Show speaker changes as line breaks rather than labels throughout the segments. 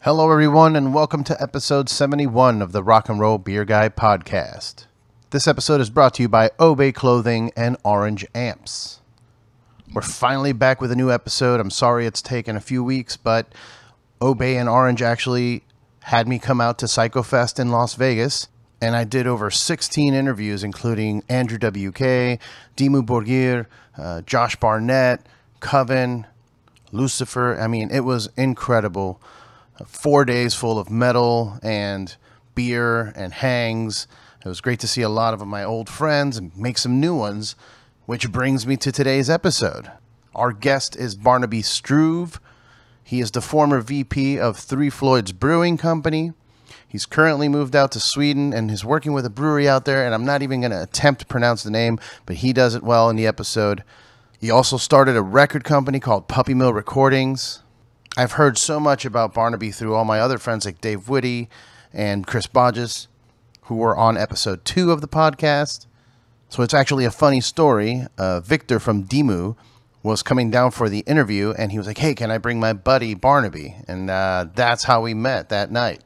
Hello, everyone, and welcome to episode 71 of the Rock and Roll Beer Guy podcast. This episode is brought to you by Obey Clothing and Orange Amps. We're finally back with a new episode. I'm sorry it's taken a few weeks, but Obey and Orange actually had me come out to PsychoFest in Las Vegas, and I did over 16 interviews, including Andrew W.K., Dimmu Borgir, Josh Barnett, Coven, Lucifer. I mean, it was incredible. 4 days full of metal and beer and hangs. It was great to see a lot of my old friends and make some new ones, which brings me to today's episode. Our guest is Barnaby Struve. He is the former VP of Floyds Brewing Company. He's currently moved out to Sweden and is working with a brewery out there, and I'm not even going to attempt to pronounce the name, but he does it well in the episode. He also started a record company called Puppy Mill Recordings. I've heard so much about Barnaby through all my other friends like Dave Whitty and Chris Bodges, who were on episode 2 of the podcast. So it's actually a funny story. Victor from Dimmu was coming down for the interview, and he was like, hey, can I bring my buddy Barnaby? And that's how we met that night.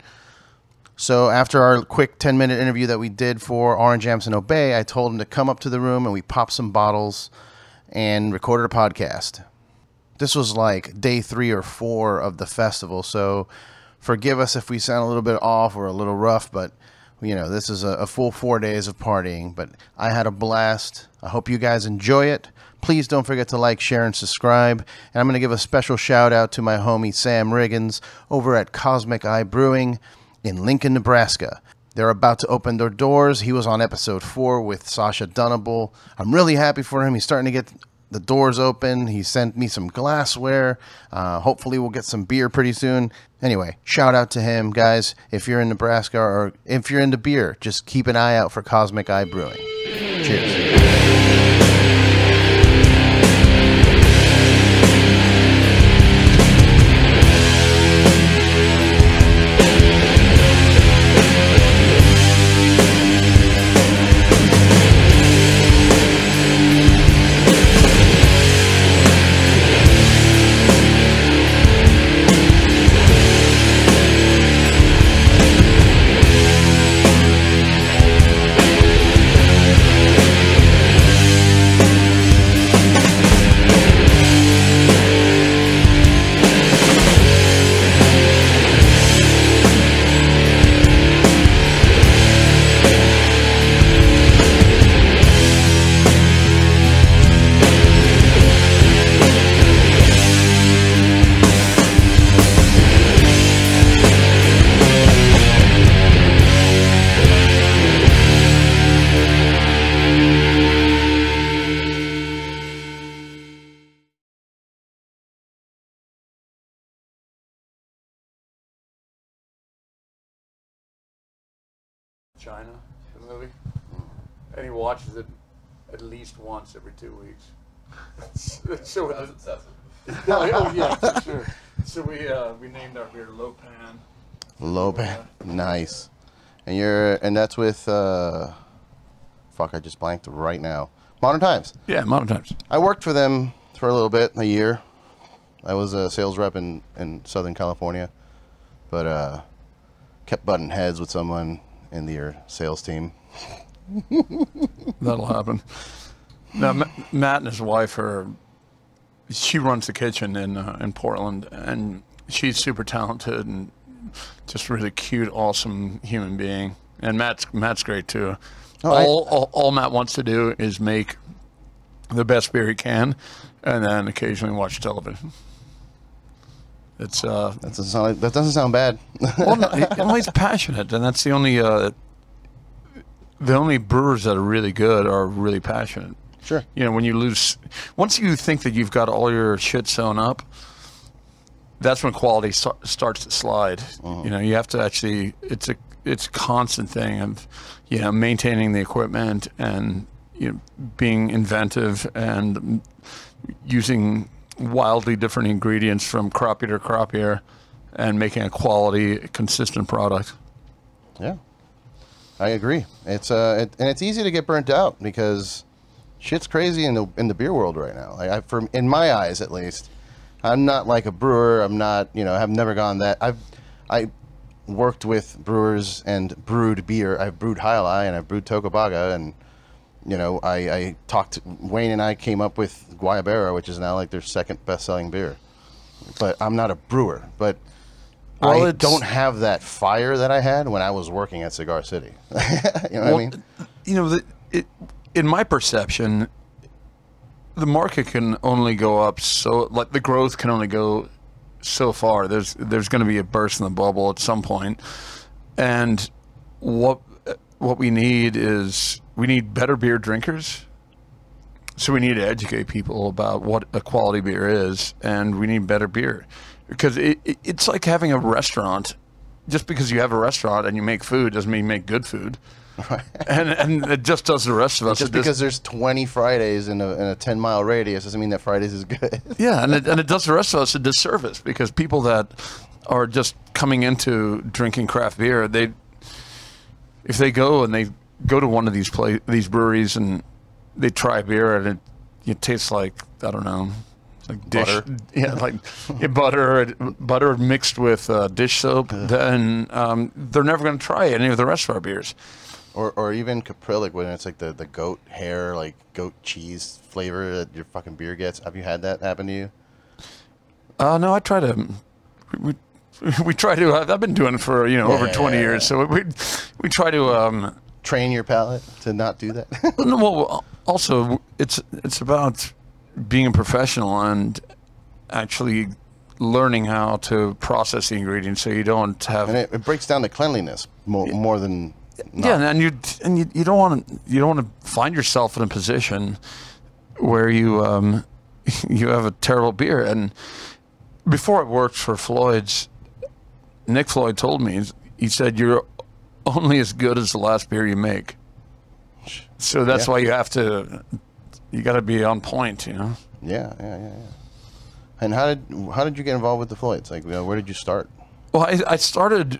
So after our quick 10-minute interview that we did for Orange Amps and Obey, I told him to come up to the room, and we popped some bottles and recorded a podcast. This was like day 3 or 4 of the festival, so forgive us if we sound a little bit off or a little rough, but, you know, this is a full 4 days of partying. But I had a blast. I hope you guys enjoy it. Please don't forget to like, share, and subscribe. And I'm going to give a special shout-out to my homie Sam Riggins over at Cosmic Eye Brewing in Lincoln, Nebraska. They're about to open their doors. He was on episode 4 with Sasha Dunnable. I'm really happy for him. He's starting to get the doors open. He sent me some glassware. Hopefully we'll get some beer pretty soon. Anyway, shout out to him, guys. If you're in Nebraska or if you're into beer, just keep an eye out for Cosmic Eye Brewing. Cheers.
China, the movie, and he watches it at least once every 2 weeks. That's excessive. Oh yeah, for sure. So we named our beer Lopan.
Lopan, nice. And that's with fuck, I just blanked right now. Modern Times.
Yeah, Modern Times.
I worked for them for a little bit, a year. I was a sales rep in Southern California, but kept butting heads with someone in their sales team.
That'll happen. Now, Matt and his wife she runs the kitchen in Portland, and she's super talented and just really cute, awesome human being. And Matt's great too. Oh, all Matt wants to do is make the best beer he can, and then occasionally watch television. It's
that doesn't sound bad.
Well, he's passionate, and that's the only brewers that are really good are really passionate.
Sure.
You know, once you think that you've got all your shit sewn up, that's when quality starts to slide. You know, you have to actually, it's a constant thing of, you know, maintaining the equipment and, you know, being inventive and using wildly different ingredients from crop year to crop year and making a quality, consistent product.
Yeah, I agree. It's and it's easy to get burnt out because shit's crazy in the beer world right now. In my eyes, at least, I'm not like a brewer. I'm not, you know, I've never gone that. I worked with brewers and brewed beer. I've brewed Jai Alai and I've brewed Tocobaga, and you know, I talked. Wayne and I came up with Guayabera, which is now like their second best-selling beer. But I'm not a brewer. But I don't have that fire that I had when I was working at Cigar City. You know what I mean?
You know, in my perception, the market can only go up so, like the growth can only go so far. There's going to be a burst in the bubble at some point, and what we need is we need better beer drinkers. So we need to educate people about what a quality beer is, and we need better beer, because it's like having a restaurant. Just because you have a restaurant and you make food doesn't mean you make good food. Right. and it just does the rest of us.
Just because there's 20 Fridays in a 10-mile radius doesn't mean that Fridays is good.
Yeah, and it does the rest of us a disservice, because people that are just coming into drinking craft beer, if they go to one of these breweries and they try beer and it tastes like, I don't know, like dish, butter. Yeah, like butter mixed with dish soap, then they're never going to try any of the rest of our beers.
Or even caprylic, when it's like the goat hair, like goat cheese flavor that your fucking beer gets. Have you had that happen to you?
No, I try to. We try to. I've been doing it for over 20 years, so we try to
train your palate to not do that.
Well, also it's about being a professional and actually learning how to process the ingredients, so you don't have. And
it breaks down the cleanliness more than. Not.
Yeah, and you don't want to find yourself in a position where you have a terrible beer. And before I worked for Floyd's, Nick Floyd told me, he said, "You're only as good as the last beer you make." So that's why you got to be on point, you know.
Yeah. And how did you get involved with the Floyds? Like, where did you start?
Well, I started.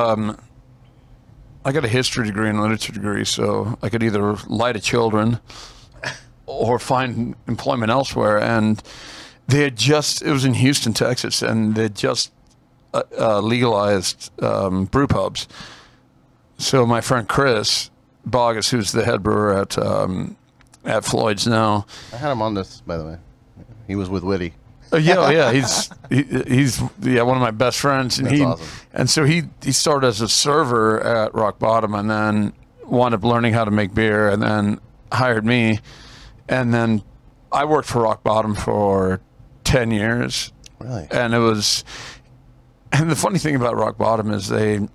I got a history degree and a literature degree, so I could either lie to children or find employment elsewhere. And it was in Houston, Texas, and they just legalized brew pubs. So my friend Chris Bogus, who's the head brewer at Floyd's now.
I had him on this, by the way. He was with Whitty.
Yeah, he's one of my best friends, and
That's awesome.
And so he started as a server at Rock Bottom, and then wound up learning how to make beer, and then hired me, and then I worked for Rock Bottom for 10 years.
Really?
And the funny thing about Rock Bottom is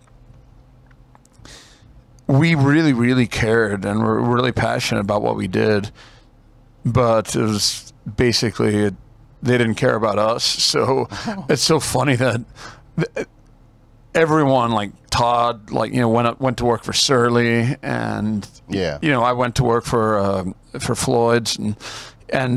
we really, really cared, and were really passionate about what we did, but it was basically they didn't care about us. So it's so funny that everyone, like Todd, went to work for Surly, and I went to work for Floyd's, and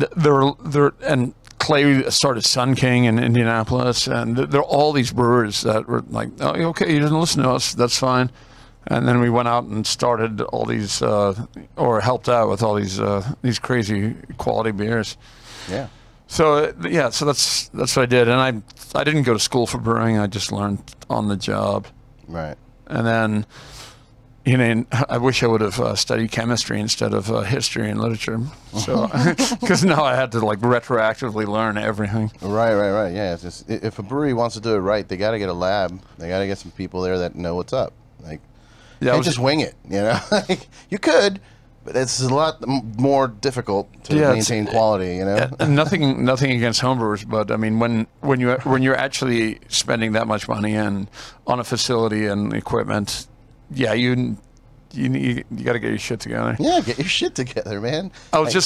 Clay started Sun King in Indianapolis, and there are all these brewers that were like, "Oh, okay, you didn't listen to us, that's fine." And then we went out and started all these, or helped out with all these crazy quality beers.
Yeah.
So so that's what I did, and I didn't go to school for brewing. I just learned on the job.
Right.
And then, I wish I would have studied chemistry instead of history and literature. So, because now I had to retroactively learn everything.
Right. Yeah. It's just, if a brewery wants to do it right, they got to get a lab. They got to get some people there that know what's up. You can't just wing it. You could. But it's a lot more difficult to maintain quality,
And nothing against homebrewers, but I mean, when you're actually spending that much money on a facility and equipment, you got to get your shit together.
Yeah, get your shit together, man.
I was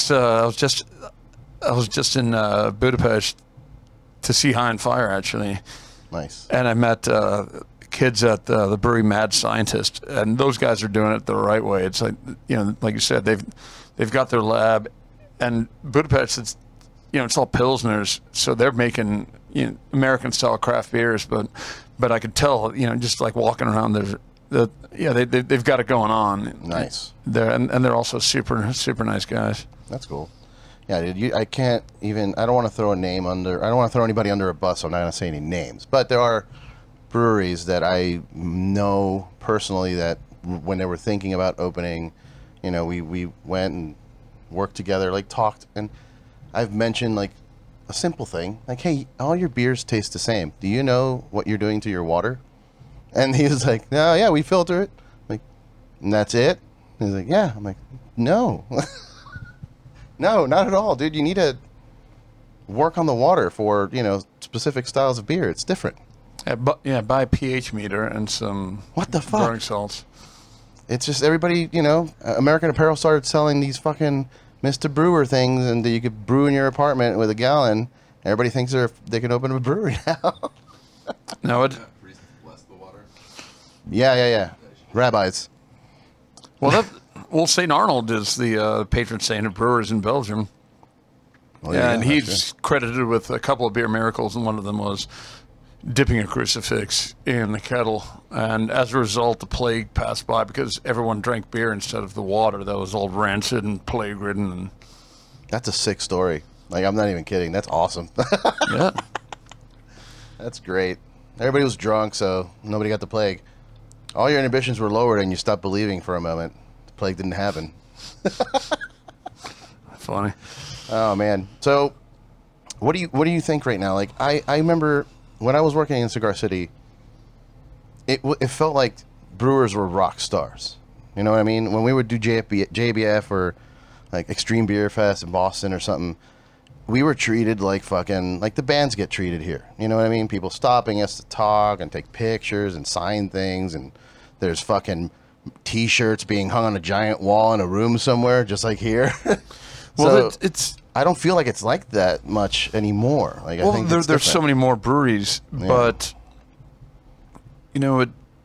just in Budapest to see High on Fire, actually.
Nice.
And I met kids at the brewery Mad Scientist, and those guys are doing it the right way. It's like, like you said, they've got their lab, and Budapest, it's all Pilsners, so they're making American style craft beers, but I could tell, just like walking around they've got it going on.
Nice.
And they're also super nice guys.
That's cool. Yeah, dude, I don't want to throw anybody under a bus, so I'm not going to say any names, but there are breweries that I know personally that when they were thinking about opening, you know, we went and worked together, like talked, and I've mentioned like a simple thing, like, hey, all your beers taste the same. Do you know what you're doing to your water? And he was like, no, yeah, we filter it. Like, and that's it? And he's like, yeah. I'm like, no. No, not at all, dude. You need to work on the water for, you know, specific styles of beer. It's different.
Buy a pH meter and some
What the fuck?
brewing salts.
It's just everybody, you know, American Apparel started selling these fucking Mr. Brewer things, and you could brew in your apartment with a gallon. Everybody thinks they can open a brewery now.
No, it.
Yeah. Rabbis.
Well, St. Arnold is the patron saint of brewers in Belgium.
Well,
Yeah, and he's credited with a couple of beer miracles, and one of them was dipping a crucifix in the kettle. And as a result, the plague passed by because everyone drank beer instead of the water that was all rancid and plague-ridden. And
that's a sick story. Like, I'm not even kidding. That's awesome.
yeah.
That's great. Everybody was drunk, so nobody got the plague. All your inhibitions were lowered, and you stopped believing for a moment. The plague didn't happen.
Funny.
Oh, man. So what do you think right now? Like, I remember when I was working in Cigar City, it felt like brewers were rock stars. You know what I mean? When we would do JBF or like Extreme Beer Fest in Boston or something, we were treated like fucking, like the bands get treated here. You know what I mean? People stopping us to talk and take pictures and sign things, and there's fucking T-shirts being hung on a giant wall in a room somewhere, just like here.
Well,
So,
it's
I don't feel like it's like that much anymore. Like, I
well,
think
there's so many more breweries, but you know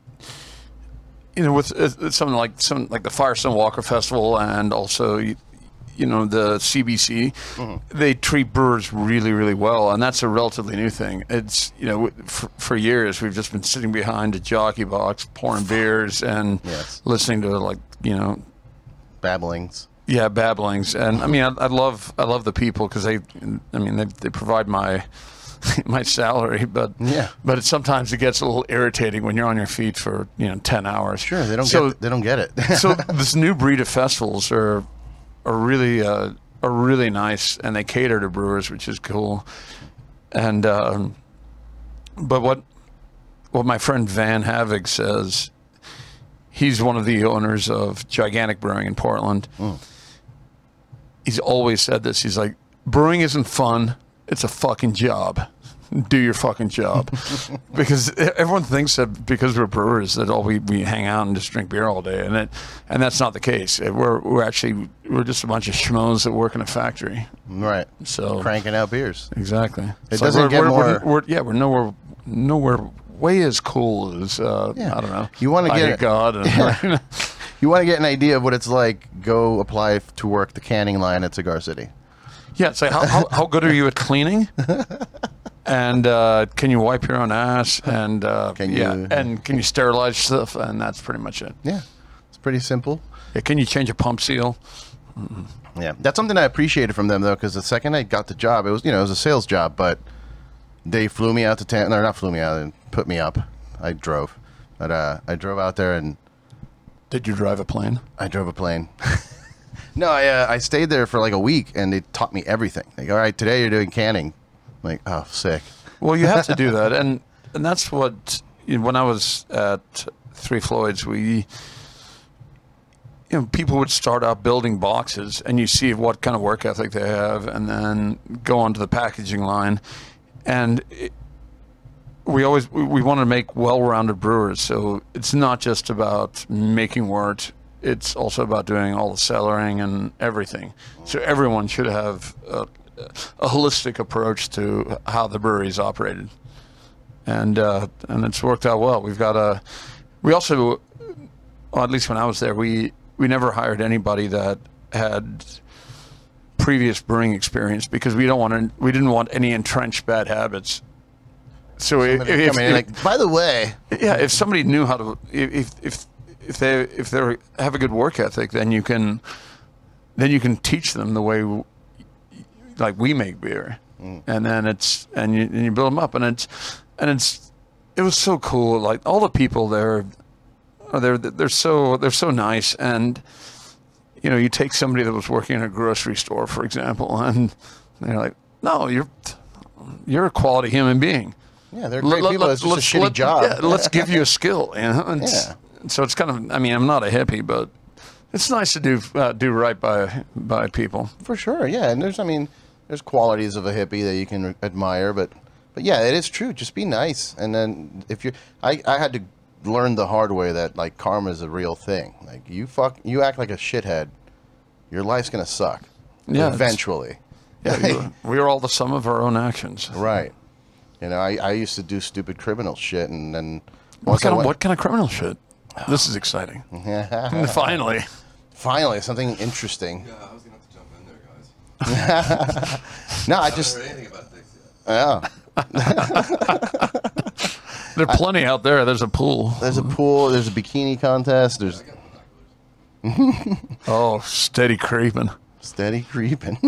with something like the Firestone Walker Festival, and also you know the CBC, they treat brewers really, really well, and that's a relatively new thing. It's, you know, for years we've just been sitting behind a jockey box pouring beers and listening to, like, you know,
babblings.
Yeah, babblings, and I mean, I love the people because they provide my salary, but sometimes it gets a little irritating when you're on your feet for 10 hours.
Sure, they don't get it.
So this new breed of festivals are really nice, and they cater to brewers, which is cool. And but what my friend Van Havig says, he's one of the owners of Gigantic Brewing in Portland. He's always said this. He's like, brewing isn't fun. It's a fucking job. Do your fucking job. Because everyone thinks that because we're brewers that we hang out and just drink beer all day, and that's not the case. We're just a bunch of schmoes that work in a factory.
Right.
So
cranking out beers.
Exactly.
It doesn't get more.
We're nowhere way as cool as I don't know.
You want to get
God.
You want to get an idea of what it's like. Go apply to work the canning line at Cigar City.
Yeah, it's like how good are you at cleaning? And can you wipe your own ass? And can you sterilize stuff? And that's pretty much it.
Yeah, it's pretty simple.
Yeah, can you change a pump seal?
Yeah, that's something I appreciated from them, though, because the second I got the job, it was a sales job, but they flew me out to town. No, not flew me out and put me up. I drove, but I drove out there and.
Did you drive a plane?
I drove a plane. No, I stayed there for like a week, and they taught me everything. Like, all right, today you're doing canning. I'm like, oh, sick.
Well, you have to do that, and that's what, when I was at Three Floyds, people would start out building boxes, and you see what kind of work ethic they have, and then go onto the packaging line, and we want to make well-rounded brewers. So it's not just about making wort. It's also about doing all the cellaring and everything. So everyone should have a holistic approach to how the brewery is operated. And it's worked out well. We also, at least when I was there, we never hired anybody that had previous brewing experience, because we didn't want any entrenched bad habits. So
by the way,
if somebody knew how to, if they have a good work ethic, then you can teach them the way like we make beer, and then you build them up, and it's It was so cool. Like all the people there, they're so nice. And you know, you take somebody that was working in a grocery store, for example, and they're like, "No, you're a quality human being."
Yeah, they're great people. It's just a shitty job.
Yeah, let's give you a skill. You know? And so it's kind of. I mean, I'm not a hippie, but it's nice to do right by people.
For sure. Yeah, and there's qualities of a hippie that you can admire, but yeah, it is true. Just be nice, and then if I had to learn the hard way that like karma is a real thing. Like you act like a shithead, your life's gonna suck.
Yeah,
eventually.
Yeah, we are all the sum of our own actions.
Right. You know, I used to do stupid criminal shit, and then
what kind of criminal shit? This is exciting. Finally,
something interesting.
Yeah, I was gonna have to jump in there, guys.
No,
I haven't heard anything about this yet.
Yeah.
There are plenty out there. There's a pool.
There's a pool. There's a bikini contest. There's
oh, steady creeping.
Steady creeping.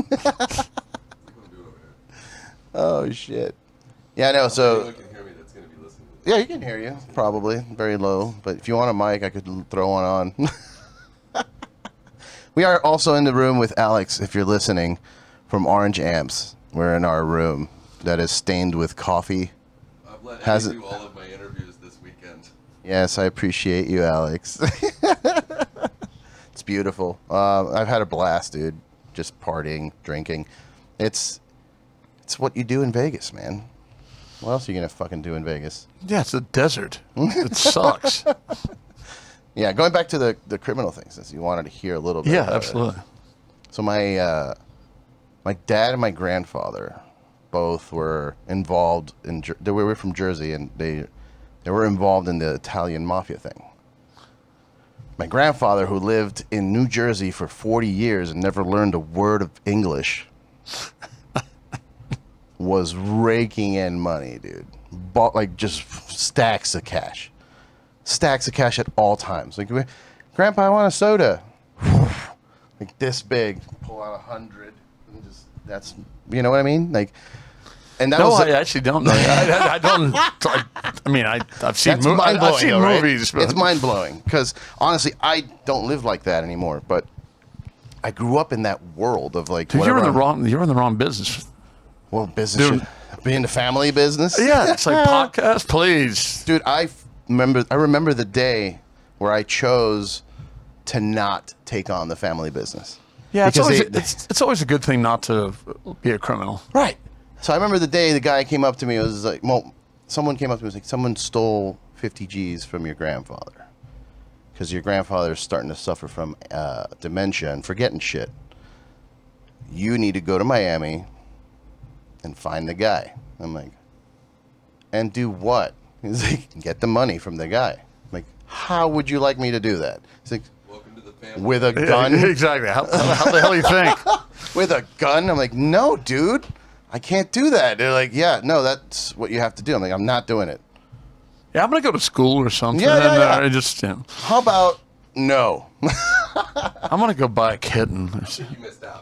Oh shit. Yeah, I know. So
anyone can hear me that's gonna be listening.
yeah, you can hear you probably very low. But if you want a mic, I could throw one on. We are also in the room with Alex. If you're listening, from Orange Amps. We're in our room that is stained with coffee.
I've let Eddie do all of my interviews this weekend.
Yes, I appreciate you, Alex. It's beautiful. I've had a blast, dude. Just partying, drinking. It's what you do in Vegas, man. What else are you gonna fucking do in Vegas?
Yeah, it's a desert. It sucks.
Yeah, going back to the criminal things, since you wanted to hear a little bit.
Yeah,
about
absolutely.
It. So my dad and my grandfather both were involved in. They were from Jersey, and they were involved in the Italian mafia thing. My grandfather, who lived in New Jersey for 40 years and never learned a word of English, was raking in money, dude. Bought like just stacks of cash. Stacks of cash at all times. Like, Grandpa, I want a soda. Like this big. Pull out 100. And just, that's, you know what I mean? Like, and that was.
I actually don't know. I don't. I mean, I've seen,
I've seen
movies.
Right? It's mind blowing because honestly, I don't live like that anymore. But I grew up in that world of like.
Dude, you're in the wrong business.
Well, business should be in the family business.
Yeah, it's like podcast, please,
dude. I remember the day where I chose to not take on the family business.
Yeah, it's always a good thing not to be a criminal,
right? So I remember the day the guy came up to me. It was like, well, someone came up to me and was like, someone stole 50 G's from your grandfather because your grandfather's starting to suffer from dementia and forgetting shit. You need to go to Miami and find the guy. I'm like, and do what? He's like, get the money from the guy. I'm like, how would you like me to do that? He's like,
welcome to the family.
With a gun?
Exactly. How the hell do you think?
With a gun? I'm like, no, dude. I can't do that. They're like, yeah, no, that's what you have to do. I'm like, I'm not doing it.
Yeah, I'm going to go to school or something.
Yeah.
Just, you know.
How about no?
I'm going to go buy a kitten.
You missed out.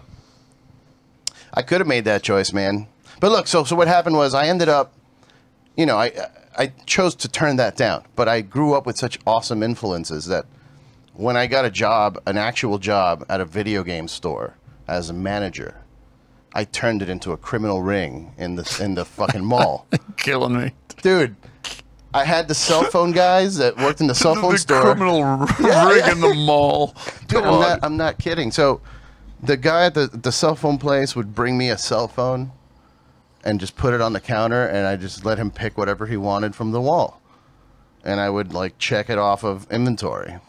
I could have made that choice, man. But look, so what happened was I ended up, you know, I chose to turn that down. But I grew up with such awesome influences that when I got a job, an actual job at a video game store as a manager, I turned it into a criminal ring in the fucking mall.
Killing me.
Dude, I had the cell phone guys that worked in the cell phone store.
The criminal ring in the mall.
Dude, I'm not kidding. So the guy at the cell phone place would bring me a cell phone and just put it on the counter, and I just let him pick whatever he wanted from the wall. And I would, like, check it off of inventory.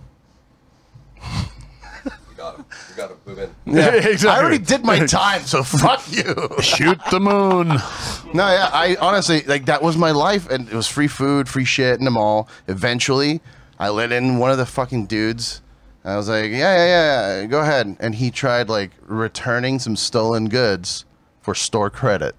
You got him. Move in.
Yeah,
exactly.
I already did my time, so fuck you.
Shoot the moon.
No, yeah, I honestly, like, that was my life, and it was free food, free shit in the mall. Eventually, I let in one of the fucking dudes. I was like, yeah, go ahead. And he tried, like, returning some stolen goods for store credit.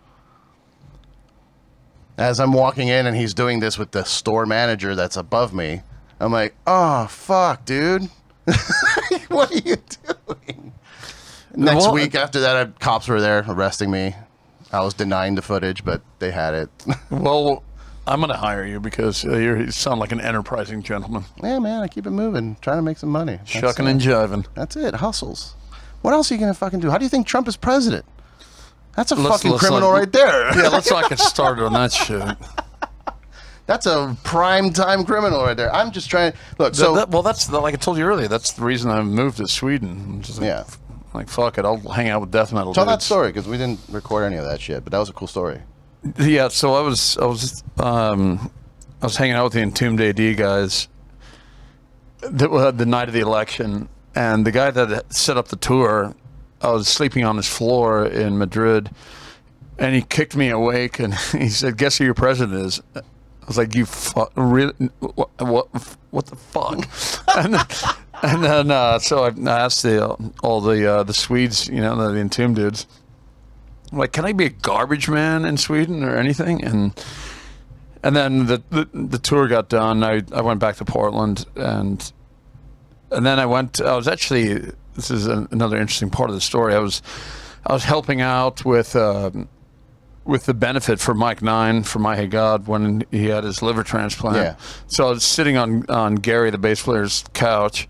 As I'm walking in and he's doing this with the store manager that's above me, I'm like, oh, fuck, dude. What are you doing? Next week after that, cops were there arresting me. I was denying the footage, but they had it.
Well, I'm going to hire you because you sound like an enterprising gentleman.
Yeah, man, I keep it moving, trying to make some money.
Shucking and jiving.
That's it, hustles. What else are you going to fucking do? How do you think Trump is president? That's a fucking criminal right there.
Yeah, let's not get started on that shit.
That's a prime time criminal right there. I'm just trying. Look, so
well, that's like I told you earlier. That's the reason I moved to Sweden. I'm just like,
yeah,
like fuck it. I'll hang out with death metal.
Tell
dudes.
that story because we didn't record any of that shit. But that was a cool story.
Yeah, so I was hanging out with the Entombed AD guys the night of the election, and the guy that set up the tour, I was sleeping on his floor in Madrid, and he kicked me awake, and he said, "Guess who your president is?" I was like, "You really? What the fuck?" and then so I asked all the Swedes, you know, the Entombed dudes, I'm like, "Can I be a garbage man in Sweden or anything?" And then the tour got done. I went back to Portland, and then I was actually, this is another interesting part of the story. I was helping out with the benefit for Mike Nine from Eyehategod when he had his liver transplant.
Yeah. So
I was sitting on Gary, the bass player's couch,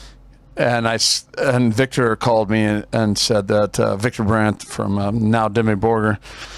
and Victor called me and said that Victor Brandt from now Dimmu Borgir,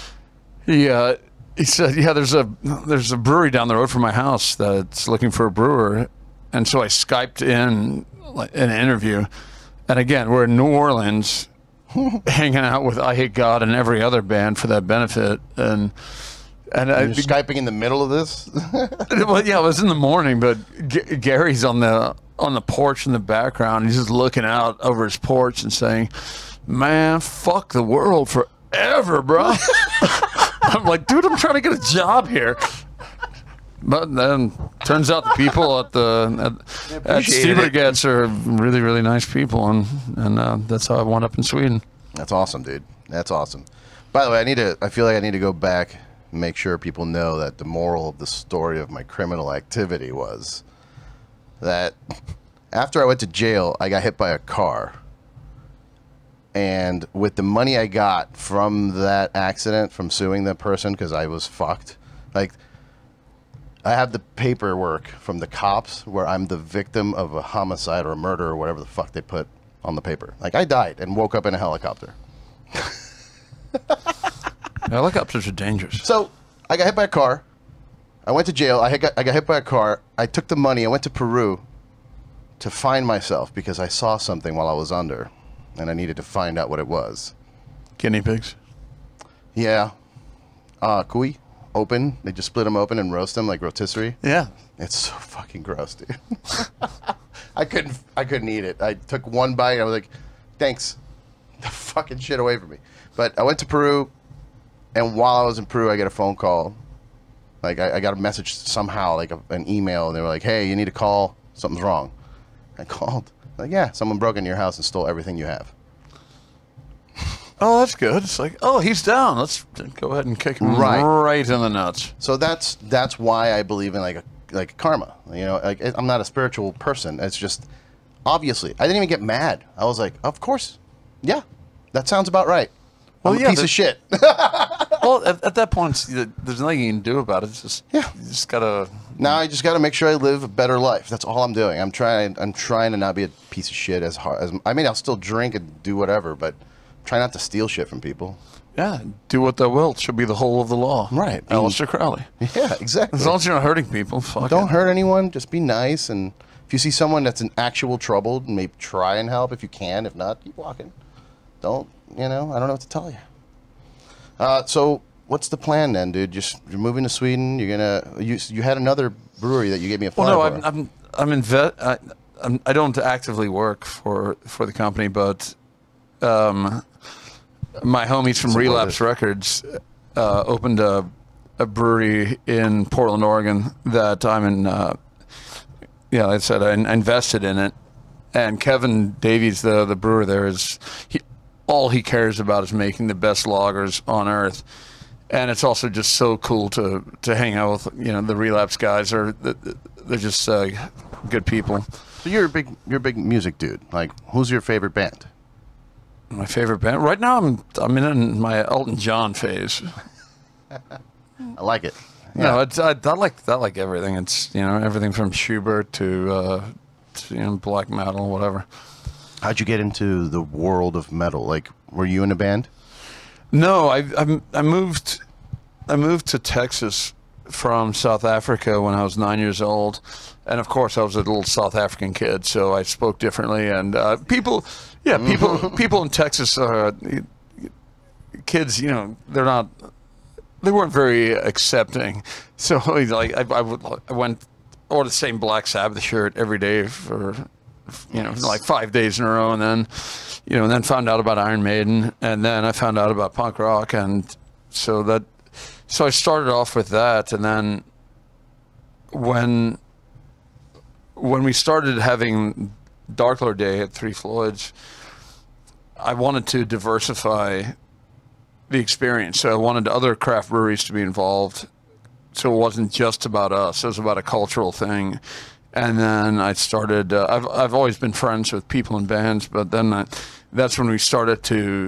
he said, yeah, there's a brewery down the road from my house that's looking for a brewer, and so I Skyped in an interview, and again, we're in New Orleans, hanging out with Eyehategod and every other band for that benefit, and
you're Skyping in the middle of this.
Well, yeah, it was in the morning, but Gary's on the porch in the background. He's just looking out over his porch and saying, "Man, fuck the world forever, bro." I'm like, dude, I'm trying to get a job here. But then turns out the people at Stiebergets are really, really nice people, and that's how I wound up in Sweden.
That's awesome, dude. That's awesome. By the way, I feel like I need to go back and make sure people know that the moral of the story of my criminal activity was that after I went to jail, I got hit by a car. And with the money I got from that accident, from suing that person because I was fucked, like, I have the paperwork from the cops where I'm the victim of a homicide or a murder or whatever the fuck they put on the paper. Like, I died and woke up in a helicopter.
Helicopters are dangerous.
So I got hit by a car. I went to jail. I got hit by a car. I took the money. I went to Peru to find myself because I saw something while I was under, and I needed to find out what it was.
Guinea pigs?
Yeah. Cuy. Open. They just split them open and roast them like rotisserie.
Yeah.
It's so fucking gross, dude. I couldn't eat it. I took one bite and I was like, thanks. The fucking shit away from me. But I went to Peru, and while I was in Peru, I got a phone call. Like, I got a message somehow, like an email, and they were like, hey, you need to call. Something's wrong. I called. Like, yeah, someone broke into your house and stole everything you have.
Oh, that's good. It's like, oh, he's down. Let's go ahead and kick him right in the nuts.
So that's why I believe in like karma. You know, like, I'm not a spiritual person. It's just, obviously, I didn't even get mad. I was like, of course, yeah, that sounds about right. I'm a piece of shit.
Well, at that point, there's nothing you can do about it. It's just, you just gotta.
Now I just gotta make sure I live a better life. That's all I'm doing. I'm trying to not be a piece of shit as hard as. I mean, I'll still drink and do whatever, but try not to steal shit from people.
Yeah, do what thou wilt should be the whole of the law.
Right.
Aleister Crowley.
Yeah, exactly.
As long as you're not hurting people, fuck
Don't hurt anyone. Just be nice. And if you see someone that's in actual trouble, maybe try and help if you can. If not, keep walking. Don't, I don't know what to tell you. So what's the plan then, dude? You're moving to Sweden. You had another brewery that you gave me a flyer for.
I don't actively work for the company, but my homies from Relapse Records opened a brewery in Portland, Oregon that I'm in. Like I said, I invested in it, and Kevin Davies, the brewer there, all he cares about is making the best lagers on earth. And it's also just so cool to hang out with the Relapse guys. They're just good people.
So you're a big music dude. Like, who's your favorite band?
My favorite band right now, I'm in my Elton John phase.
I like it.
No, I like everything. It's everything from Schubert to black metal, whatever.
How'd you get into the world of metal? Like, were you in a band?
No, I moved to Texas from South Africa when I was 9 years old, and of course I was a little South African kid, so I spoke differently. And people in Texas, kids, they weren't very accepting. So like I went wore the same Black Sabbath shirt every day for like 5 days in a row, and then found out about Iron Maiden, and then I found out about punk rock, and so I started off with that, and then when we started having Dark Lord Day at Three Floyds, I wanted to diversify the experience. So I wanted other craft breweries to be involved, so it wasn't just about us. It was about a cultural thing. And then I started. I've always been friends with people in bands, but then that's when we started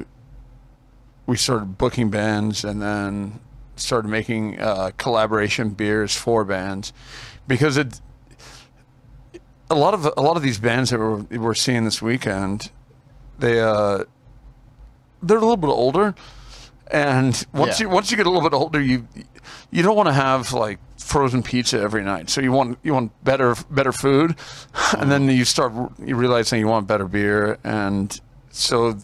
booking bands, and then started making collaboration beers for bands, because a lot of these bands that we're seeing this weekend, they're a little bit older, and once you get a little bit older, you don't want to have like frozen pizza every night. So you want better food, and then you realize that you want better beer, and so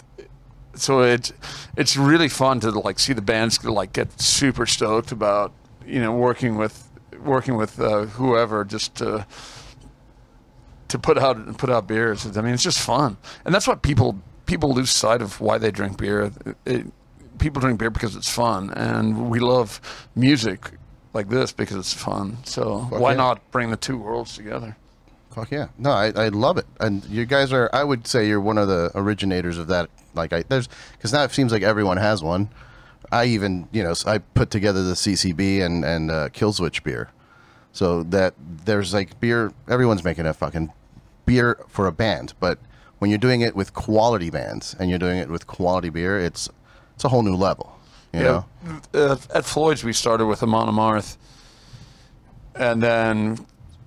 it's really fun to like see the bands like get super stoked about working with whoever just to put out beers. I mean, it's just fun, and that's what people lose sight of why they drink beer. People drink beer because it's fun, and we love music like this because it's fun. So why not bring the two worlds together?
Fuck yeah. No, I love it. And you guys are, I would say you're one of the originators of that. Like, because now it seems like everyone has one. I even, I put together the CCB and Killswitch beer. So that there's like beer, everyone's making a fucking beer for a band. But when you're doing it with quality bands and you're doing it with quality beer, it's a whole new level. You know?
At Floyd's, we started with Amon Amarth, and then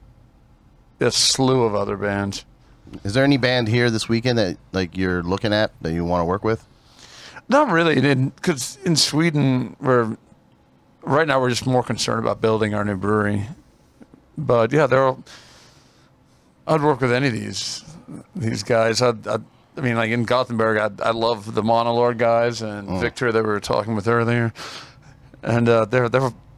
a slew of other bands.
Is there any band here this weekend that like you're looking at that you want to work with?
Not really, because in Sweden, right now we're just more concerned about building our new brewery. But yeah, I'd work with any of these guys. I mean, like in Gothenburg, I love the Monolord guys and Victor that we were talking with earlier, and they're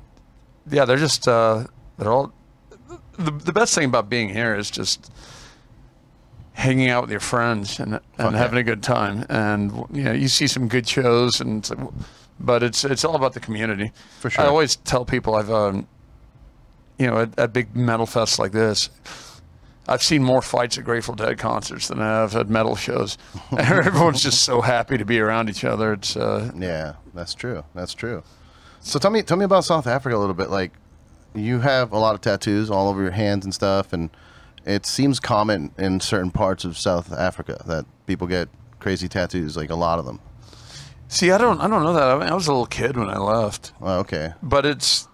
just they're all the best thing about being here is just hanging out with your friends and having a good time, and you see some good shows, and but it's all about the community.
For sure.
I always tell people I've at big metal fests like this, I've seen more fights at Grateful Dead concerts than I have at metal shows. Everyone's just so happy to be around each other. It's
yeah, that's true. That's true. So tell me about South Africa a little bit. Like, you have a lot of tattoos all over your hands and stuff, and it seems common in certain parts of South Africa that people get crazy tattoos, like a lot of them.
See, I don't know that. I mean, I was a little kid when I left.
Oh, okay.
But it's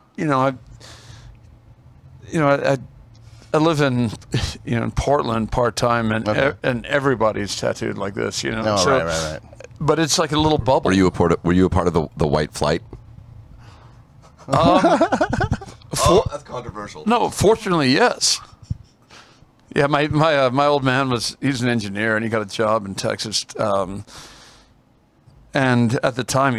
I live in in Portland part time, and and everybody's tattooed like this,
Oh,
so,
right.
But it's like a little bubble.
Were you a part of the White Flight?
That's controversial.
No, fortunately, yes. Yeah, my old man he's an engineer, and he got a job in Texas. And at the time,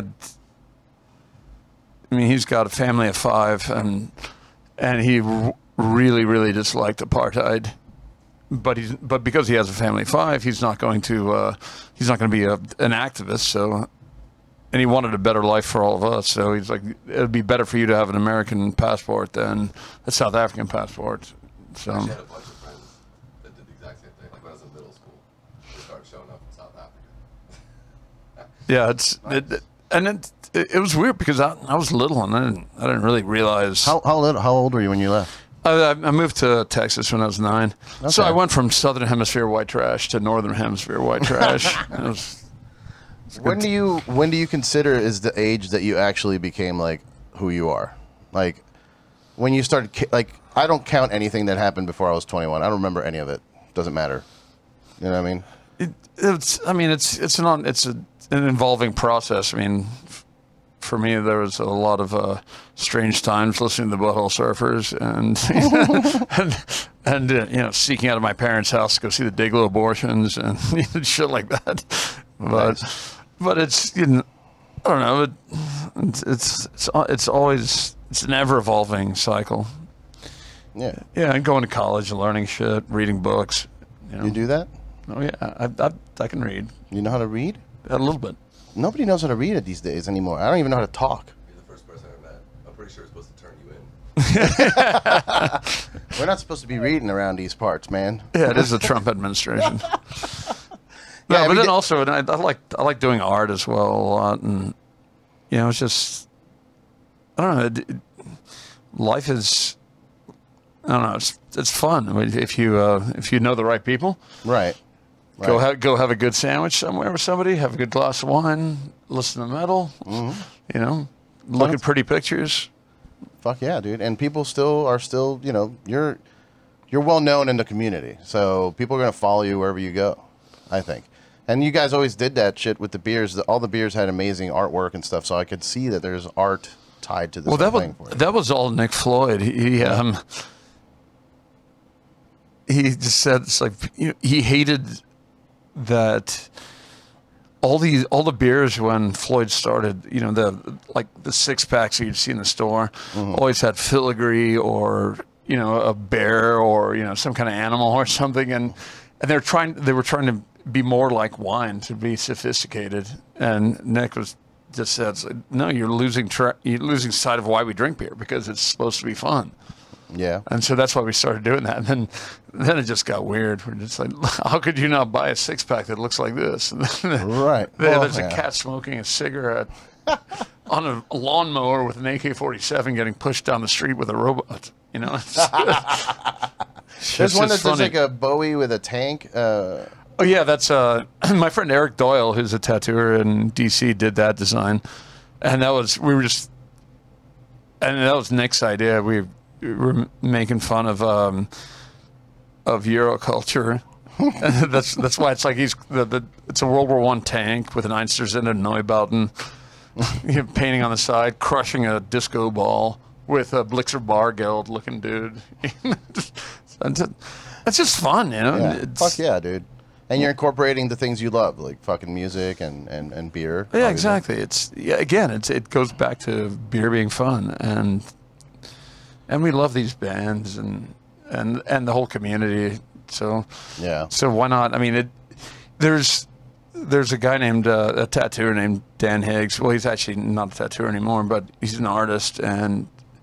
he's got a family of 5, and he really, really disliked apartheid. But because he has a family of 5, he's not going to be an activist. So, and he wanted a better life for all of us. So he's like, it'd be better for you to have an American passport than a South African passport. So.
I actually had a bunch of friends that did the exact same thing. Like when I was in middle school, they started showing up in South Africa.
Yeah, it was weird because I was little, and I didn't really realize.
How old were you when you left?
I moved to Texas when I was 9.
Okay.
So I went from Southern Hemisphere white trash to Northern Hemisphere white trash.
When do you consider is the age that you actually became like who you are? Like, when you started, like, I don't count anything that happened before I was 21. I don't remember any of it. Doesn't matter. You know what I mean?
It's an involving process. I mean, for me, there was a lot of strange times listening to the Butthole Surfers and you know, seeking out of my parents' house to go see the Diggler abortions and shit like that. But it's, you know, I don't know. It's always, it's an ever evolving cycle.
Yeah.
Yeah, and going to college and learning shit, reading books. You know.
You do that?
Oh yeah, I can read.
You know how to read?
A little bit.
Nobody knows how to read it these days anymore. I don't even know how to talk.
You're the first person I met. I'm pretty sure it's supposed to turn you in.
We're not supposed to be reading around these parts, man.
Yeah, it is the Trump administration.
Yeah,
but then also, I like doing art as well a lot, and you know, it's just, I don't know. Life is, I don't know. It's fun. I mean, if you know the right people,
Right.
go have a good sandwich somewhere with somebody, have a good glass of wine, listen to metal, you know, look at pretty pictures.
Fuck yeah, dude. And people are still, you know, you're well known in the community, so people are gonna follow you wherever you go, I think. And you guys always did that shit with the beers. All the beers had amazing artwork and stuff, so I could see that there's art tied to this.
Well,
thing for you.
that was all Nick Floyd. He just said, it's like, you know, he hated that all the beers when Floyd started, you know, the 6-packs you'd see in the store always had filigree or, you know, a bear or, you know, some kind of animal or something, and they were trying to be more like wine, to be sophisticated. And Nick was just said, no, you're losing sight of why we drink beer, because it's supposed to be fun.
Yeah.
And so that's why we started doing that. And then it just got weird. We're just like, how could you not buy a 6-pack that looks like this?
Right.
There's a cat smoking a cigarette on a lawnmower with an AK-47 getting pushed down the street with a robot. You know?
There's one that's just like a Bowie with a tank.
Oh yeah, that's my friend Eric Doyle, who's a tattooer in DC, did that design, and that was Nick's idea. We were making fun of Euroculture. that's why it's like it's a World War I tank with an Einstürzende Neubauten, you know, painting on the side, crushing a disco ball with a Blixer Bargeld looking dude. It's just fun, you know.
Yeah. Fuck yeah, dude. And you're incorporating the things you love, like fucking music and beer.
Yeah, exactly. It goes back to beer being fun, and we love these bands and the whole community. So
yeah.
So why not? I mean, there's a guy named a tattooer named Dan Higgs. Well, he's actually not a tattooer anymore, but he's an artist and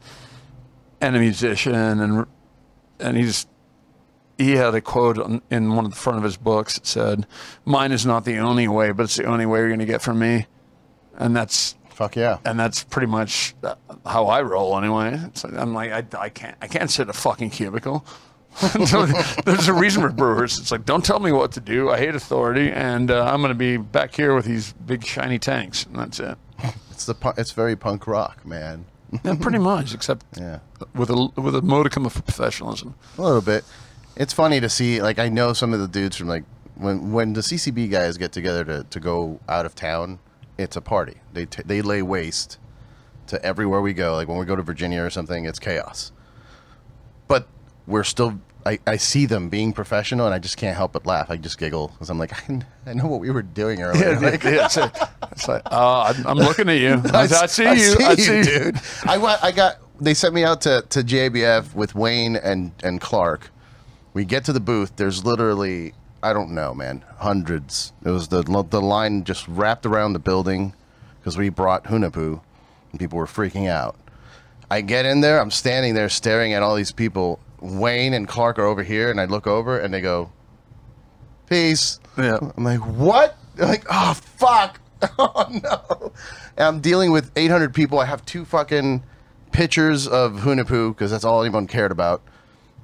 a musician, and he had a quote in one of the front of his books that said, "Mine is not the only way, but it's the only way you're going to get from me." And that's
fuck yeah.
And that's pretty much how I roll anyway. So I'm like, I can't sit in a fucking cubicle. There's a reason we're brewers. It's like, don't tell me what to do. I hate authority, and I'm going to be back here with these big shiny tanks, and that's it.
It's very punk rock, man.
Yeah, pretty much, except with a modicum of professionalism.
A little bit. It's funny to see, like, I know some of the dudes from, like, when the CCB guys get together to go out of town, it's a party. They lay waste to everywhere we go. Like, when we go to Virginia or something, it's chaos. But we're still, I see them being professional, and I just can't help but laugh. I just giggle, because I'm like, I know what we were doing earlier.
Yeah,
like,
it's like, I'm looking at you. I see you,
dude. They sent me out to JBF with Wayne and Clark. We get to the booth. There's literally, I don't know, man, hundreds. It was the line just wrapped around the building because we brought Hunapoo, and people were freaking out. I get in there. I'm standing there staring at all these people. Wayne and Clark are over here, and I look over, and they go, "Peace."
Yeah.
I'm like, "What?" They're like, "Oh, fuck." Oh, no. And I'm dealing with 800 people. I have 2 fucking pictures of Hunapoo because that's all anyone cared about.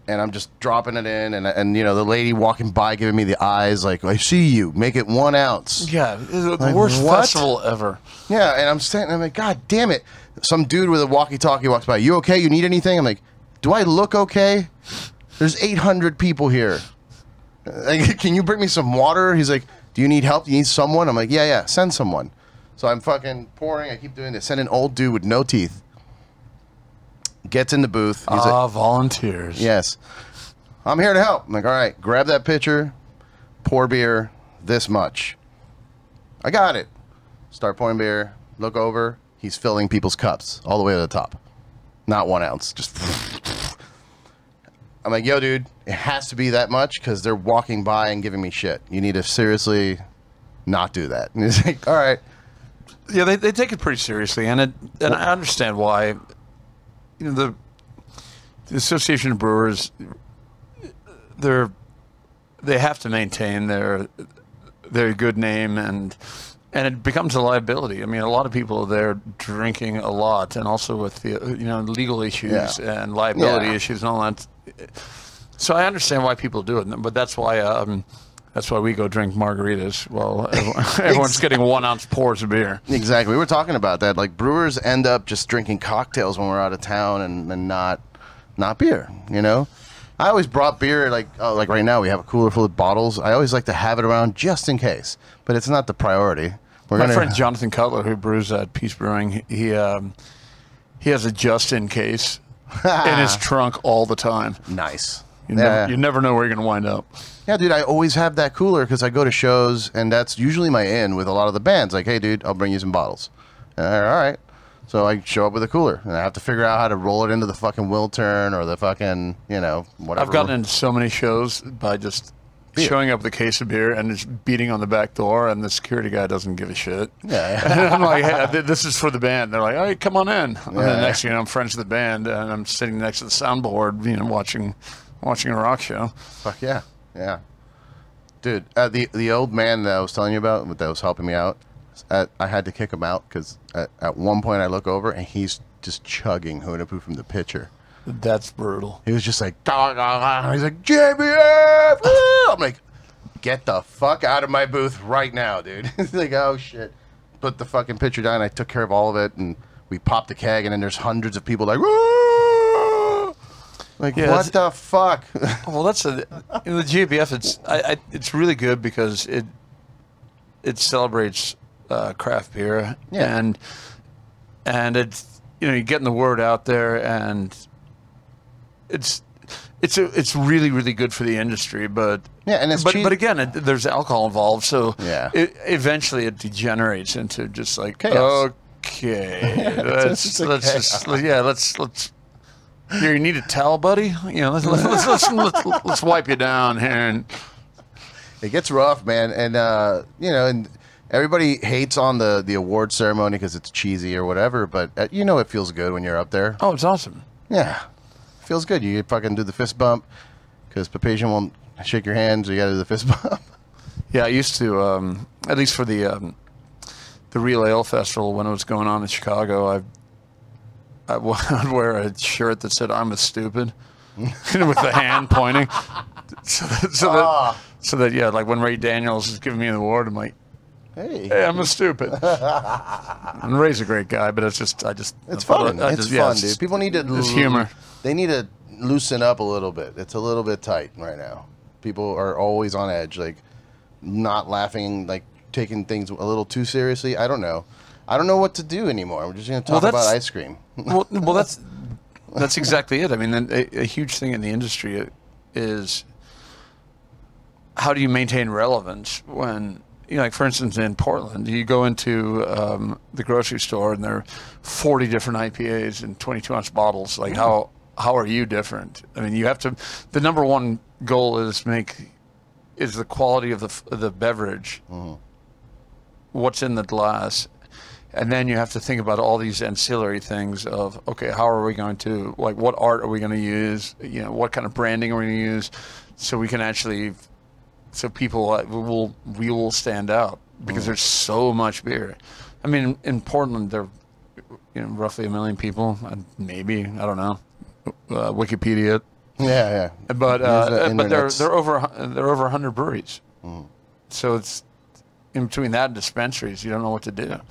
and I'm just dropping it in, and you know, the lady walking by giving me the eyes like, I see you, make it 1 ounce.
Yeah, the
Like,
worst
what?
festival ever.
Yeah, and I'm standing, I'm like, God damn it. Some dude with a walkie-talkie walks by. You okay? You need anything? I'm like, do I look okay? There's 800 people here. Like, can you bring me some water? He's like, do you need help? Do you need someone? I'm like, yeah, send someone. So I'm fucking pouring. I keep doing this. Send an old dude with no teeth. Gets in the booth. He's like,
volunteers.
yes. I'm here to help. I'm like, all right, grab that pitcher, pour beer, this much. I got it. Start pouring beer. Look over. He's filling people's cups all the way to the top. Not 1 ounce. Just. I'm like, yo, dude, it has to be that much because they're walking by and giving me shit. You need to seriously not do that. And he's like, all right.
Yeah, they take it pretty seriously, and I understand why. You know, the Association of Brewers, they have to maintain their good name, and it becomes a liability. I mean, a lot of people there drinking a lot, and also with the legal issues and liability issues and all that. So I understand why people do it, but that's why we go drink margaritas while everyone's getting 1 ounce pours of beer.
Exactly. We were talking about that. Like, brewers end up just drinking cocktails when we're out of town and not beer, you know? I always brought beer, like right now we have a cooler full of bottles. I always like to have it around just in case, but it's not the priority.
My friend Jonathan Cutler, who brews at Peace Brewing, he has a just in case in his trunk all the time.
Nice.
You never know where you're going to wind up.
Yeah, dude, I always have that cooler because I go to shows, and that's usually my in with a lot of the bands. Like, hey, dude, I'll bring you some bottles. All right. So I show up with a cooler, and I have to figure out how to roll it into the fucking Wiltern or the fucking, whatever.
I've gotten into so many shows by just showing up with a case of beer and just beating on the back door, and the security guy doesn't give a shit.
Yeah.
And I'm like, hey, this is for the band. They're like, all right, come on in. And then next thing you know, I'm friends with the band, and I'm sitting next to the soundboard, watching a rock show.
Fuck yeah. Yeah. Dude, the old man that I was telling you about that was helping me out, I had to kick him out because at one point I look over and he's just chugging Hunapu from the pitcher.
That's brutal.
He was just like, he's like, JBF! I'm like, get the fuck out of my booth right now, dude. He's like, oh shit. Put the fucking pitcher down. I took care of all of it, and we popped the keg, and then there's hundreds of people like, whoa! Like, what the fuck?
Well, that's the GABF. It's really good because it celebrates craft beer, and it's you're getting the word out there, and it's really, really good for the industry, but
and it's cheap.
But again, there's alcohol involved, so eventually it degenerates into just like
chaos.
Okay, let's. Here, you need a towel, buddy. Let's wipe you down here. And
it gets rough, man, and and everybody hates on the award ceremony because it's cheesy or whatever, but it feels good when you're up there.
Oh, it's awesome.
Yeah. Feels good. You fucking do the fist bump because Papazian won't shake your hand, so you got to do the fist bump.
Yeah, I used to, at least for the Real Ale Festival when it was going on in Chicago, I would wear a shirt that said "I'm a stupid" with the hand pointing, so that like when Ray Daniels is giving me an award, I'm like, hey, I'm a stupid. And Ray's a great guy, but it's fun.
It's fun, dude. People need to
it's humor.
They need to loosen up a little bit. It's a little bit tight right now. People are always on edge, like not laughing, like taking things a little too seriously. I don't know what to do anymore. We're just going to talk about ice cream.
well, that's exactly it. I mean, a huge thing in the industry is how do you maintain relevance when, like for instance in Portland, you go into the grocery store and there are 40 different IPAs in 22-ounce bottles. Like how are you different? I mean, you have to. The number one goal is the quality of the beverage. Mm-hmm. What's in the glass. And then you have to think about all these ancillary things of, okay, how are we going to, like, what art are we going to use? What kind of branding are we going to use so we can actually, so people we will stand out because there's so much beer. I mean, in Portland, there are roughly 1 million people, maybe, I don't know, Wikipedia
Yeah, yeah.
But
internet's-
they're over 100 breweries. So it's in between that and dispensaries, you don't know what to do.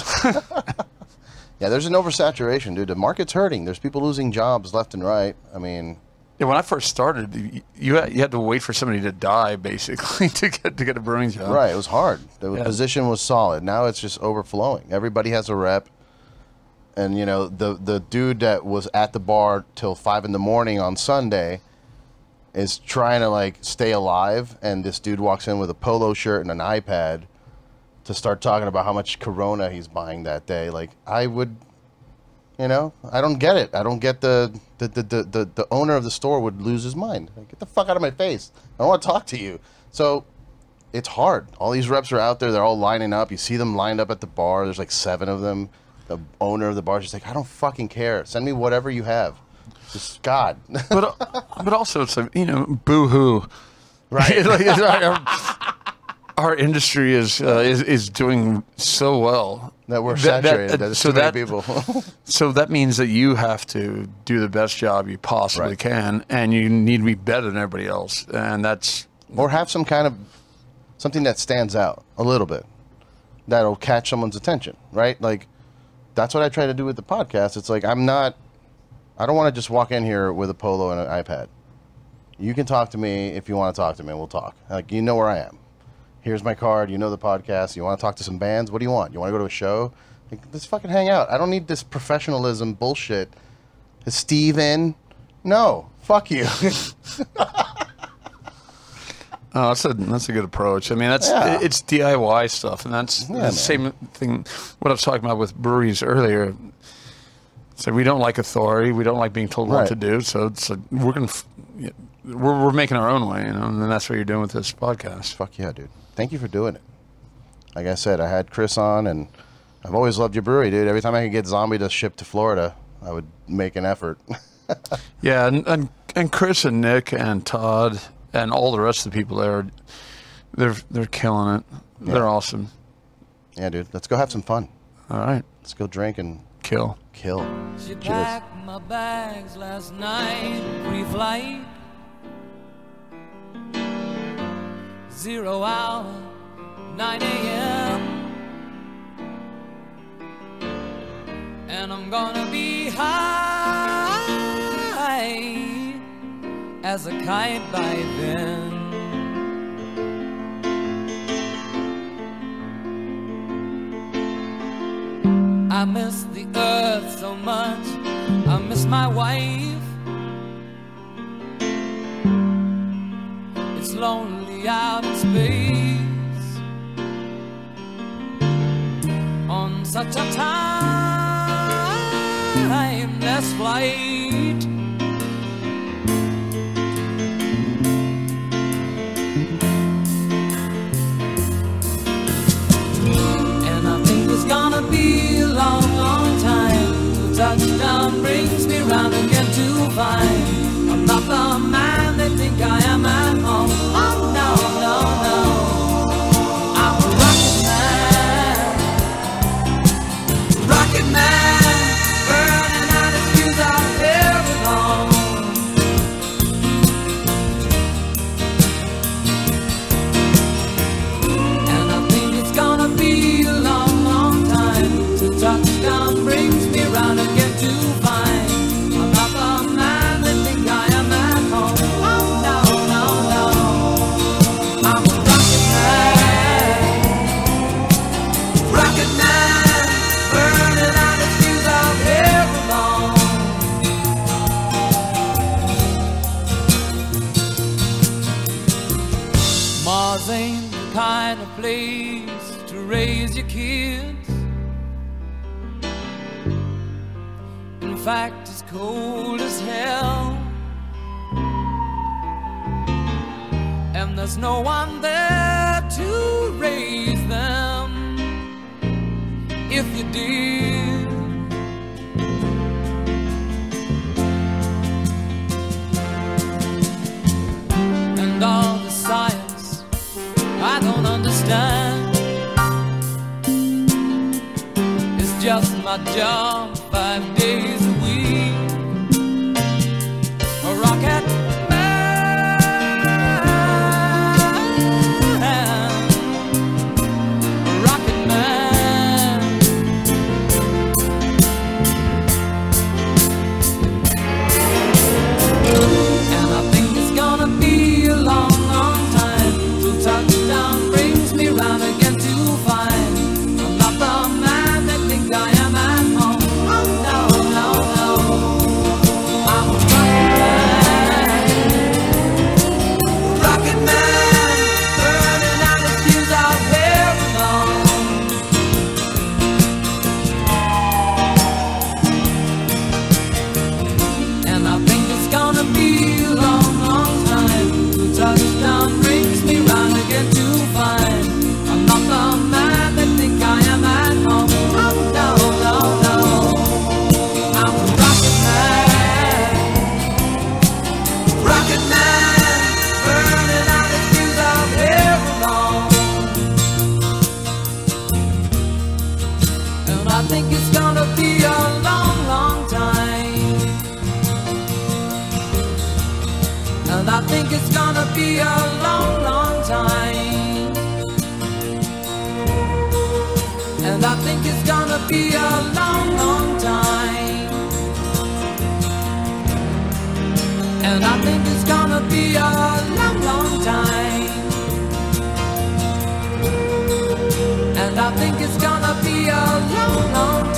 Yeah, there's an oversaturation, dude. The market's hurting. There's people losing jobs left and right. I mean,
Yeah, when I first started, you had to wait for somebody to die basically to get a brewing job.
right, it was hard. The position was solid. Now it's just overflowing. Everybody has a rep. And, you know, the dude that was at the bar till 5 in the morning on Sunday is trying to, like, stay alive. And this dude walks in with a polo shirt and an iPad to start talking about how much Corona he's buying that day. Like, I would, you know, I don't get it. I don't get the owner of the store would lose his mind. Like, get the fuck out of my face. I don't want to talk to you. So it's hard. All these reps are out there. They're all lining up. You see them lined up at the bar. There's like 7 of them. The owner of the bar is just like, I don't fucking care. Send me whatever you have. Just God.
But also it's like, you know, boo-hoo.
Right.
Our industry is doing so well
that we're saturated. There's too many people.
So that means that you have to do the best job you possibly can, and you need to be better than everybody else. And that's
or have some kind of something that stands out a little bit that'll catch someone's attention, right? Like that's what I try to do with the podcast. It's like I don't want to just walk in here with a polo and an iPad. You can talk to me if you want to talk to me. We'll talk. Like you know where I am. Here's my card. You know the podcast. You want to talk to some bands? What do you want? You want to go to a show? Like, let's fucking hang out. I don't need this professionalism bullshit. Is Steve in? No. Fuck you.
Oh, that's a good approach. I mean, it's DIY stuff, and that's the same thing. What I was talking about with breweries earlier. So we don't like authority. We don't like being told what to do. So it's we're making our own way, you know, and that's what you're doing with this podcast.
Fuck yeah, dude. Thank you for doing it. Like I said, I had Chris on, and I've always loved your brewery, dude. Every time I could get Zombie to ship to Florida, I would make an effort.
Yeah, and Chris and Nick and Todd and all the rest of the people there, they're killing it. Yeah. They're awesome.
Yeah, dude. Let's go have some fun.
All right.
Let's go drink and
kill.
She packed my bags last night, pre-flight. 0 hour, 9 a.m. And I'm gonna be high as a kite by then. I miss the earth so much, I miss my wife. It's lonely out in space on such a timeless flight. And I think it's gonna be a long, long time till touchdown brings me round again to find I'm not the man they think I am at home. Oh no, no, no, I'm a rocket man, burning out his fuse out there alone. And I think it's gonna be a long, long time till touchdown brings me round again to find I'm not the man they think I am at home. Oh no, no, no, I'm a rocket man, burning out his fuse out there alone. Mars ain't the kind of place to raise your kids. In fact, it's cold as hell, and there's no one there to raise them if you did. And all the science I don't understand, it's just my job 5 days a week. A rocket think it's gonna be a long, long time. And I think it's gonna be a long, long time. And I think it's gonna be a long, long time. And I think it's gonna be a long, long time.